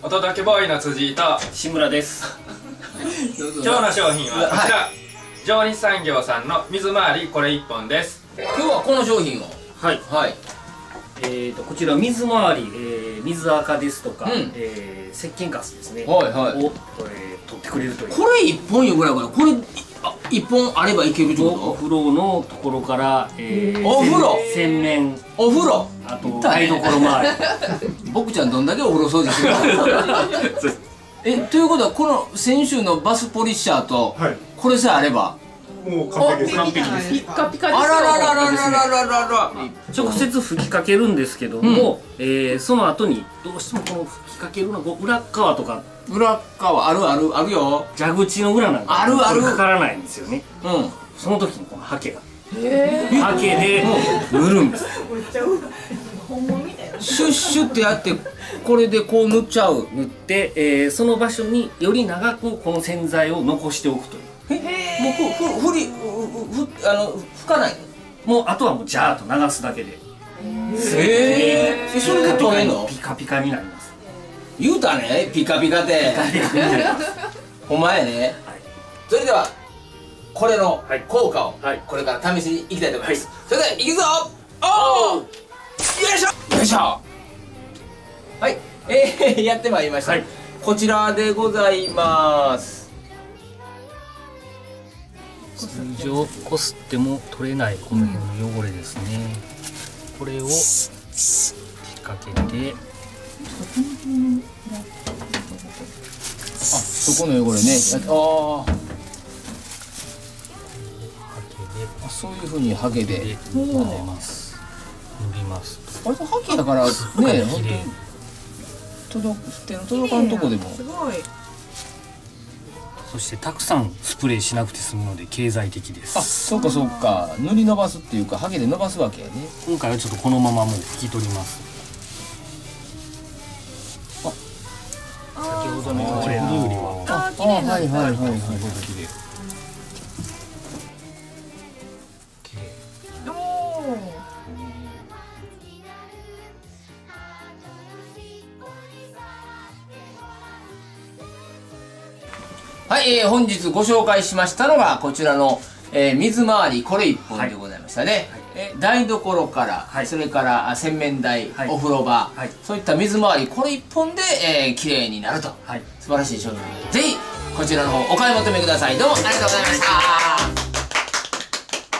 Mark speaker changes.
Speaker 1: お届けボーイの辻井と
Speaker 2: 志村です。
Speaker 1: 今日の商品はこちら、上日産業さんの水回りこれ1本です。
Speaker 3: 今日はこの商品を
Speaker 2: はいはい。こちら水回り、水垢ですとか、石鹸カスですね、を、取ってくれるという。
Speaker 3: これ1本よぐらいかな。これ1本あればいけるってこと？
Speaker 2: お風呂のところから、
Speaker 3: お風呂、
Speaker 2: 洗面、
Speaker 3: お風呂、
Speaker 2: あと台所周り。
Speaker 3: 僕ちゃんどんだけお風呂掃除してるの？ということはこの先週のバスポリッシャーとこれさえあれば
Speaker 4: もう完璧です。
Speaker 2: 完璧です。
Speaker 5: ピッカピカですよ。
Speaker 3: あらららららららら。
Speaker 2: 直接吹きかけるんですけども、その後にどうしてもこの吹きかけるの裏側とか
Speaker 3: 裏側あるよ。
Speaker 2: 蛇口の裏なんか
Speaker 3: ある
Speaker 2: かからないんですよね。その時にこのハケがハケで塗るんです。
Speaker 5: 本物みたいな。
Speaker 3: シュッシュってやってこれでこう塗っちゃう。
Speaker 2: 塗って、その場所により長くこの洗剤を残しておくという。
Speaker 3: もう拭かないの？
Speaker 2: もうあとはもうジャーっと流すだけで。
Speaker 3: それで取れんの？
Speaker 2: ピカピカになります。
Speaker 3: 言うたね、ピカピカってお前ね。それではこれの効果をこれから試しにいきたいと思います。それではいくぞ。おお、よいしょよいしょ。はい、やってまいりました。こちらでございます。
Speaker 2: 通常こすっても取れないこの辺の汚れですね。これをかけて、
Speaker 3: そこの汚れね。そういうふうにハケで
Speaker 2: 混ぜます。塗ります。
Speaker 3: 割とハケだからね、本当に届かんとこでも。
Speaker 5: すごい。
Speaker 2: そしてたくさんスプレーしなくて済むので経済的です。
Speaker 3: あ、そうかそうか。塗り伸ばすっていうかハケで伸ばすわけやね。
Speaker 2: 今回はちょっとこのままもう拭き取ります。先ほどの汚れのよりは。
Speaker 3: はいはいはいはい。はい、本日ご紹介しましたのがこちらの、水回りこれ1本でございましたね。台所から、それから洗面台、お風呂場、そういった水回りこれ1本で、綺麗になると、素晴らしい商品なので、ぜひこちらの方お買い求めください。どうもありがとうございました。